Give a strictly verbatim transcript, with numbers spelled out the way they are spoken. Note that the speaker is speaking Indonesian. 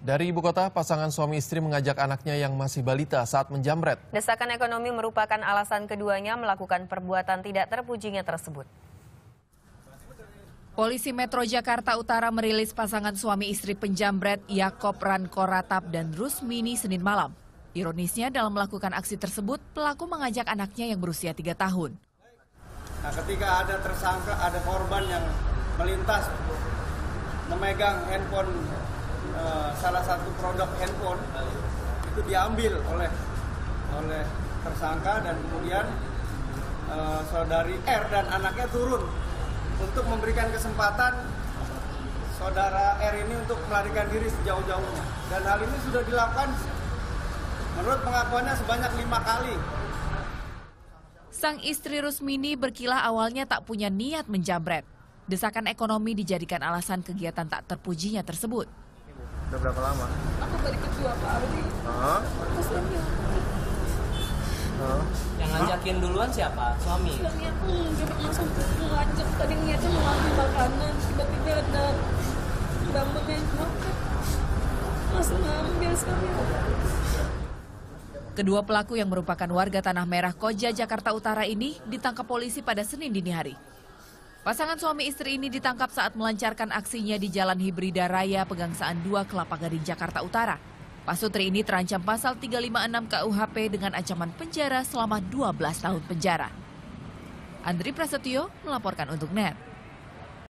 Dari ibu kota, pasangan suami istri mengajak anaknya yang masih balita saat menjamret. Desakan ekonomi merupakan alasan keduanya melakukan perbuatan tidak terpujinya tersebut. Polisi Metro Jakarta Utara merilis pasangan suami istri penjamret Yakob Rankoratap dan Rusmini Senin malam. Ironisnya dalam melakukan aksi tersebut, pelaku mengajak anaknya yang berusia tiga tahun. Nah, ketika ada tersangka, ada korban yang melintas memegang handphone, uh, salah satu produk handphone itu diambil oleh oleh tersangka dan kemudian uh, saudari R dan anaknya turun untuk memberikan kesempatan saudara R ini untuk melarikan diri sejauh-jauhnya. Dan hal ini sudah dilakukan menurut pengakuannya sebanyak lima kali. Sang istri Rusmini berkilah awalnya tak punya niat menjamret. Desakan ekonomi dijadikan alasan kegiatan tak terpujinya tersebut. Udah berapa lama? Aku balik kedua kali. Uh-huh. Terus suami aku. Uh-huh. Yang ngajakin duluan siapa? Suami? Suami aku duduk langsung ngajak. Tadi niatnya mau ngambil makanan. Tiba-tiba ada rambutnya makan. Langsung ngambil suami aku. Kedua pelaku yang merupakan warga Tanah Merah Koja, Jakarta Utara ini ditangkap polisi pada Senin dini hari. Pasangan suami istri ini ditangkap saat melancarkan aksinya di Jalan Hibrida Raya Pegangsaan dua Kelapa Gading, Jakarta Utara. Pasutri ini terancam pasal tiga ratus lima puluh enam K U H P dengan ancaman penjara selama dua belas tahun penjara. Andri Prasetyo melaporkan untuk N E T.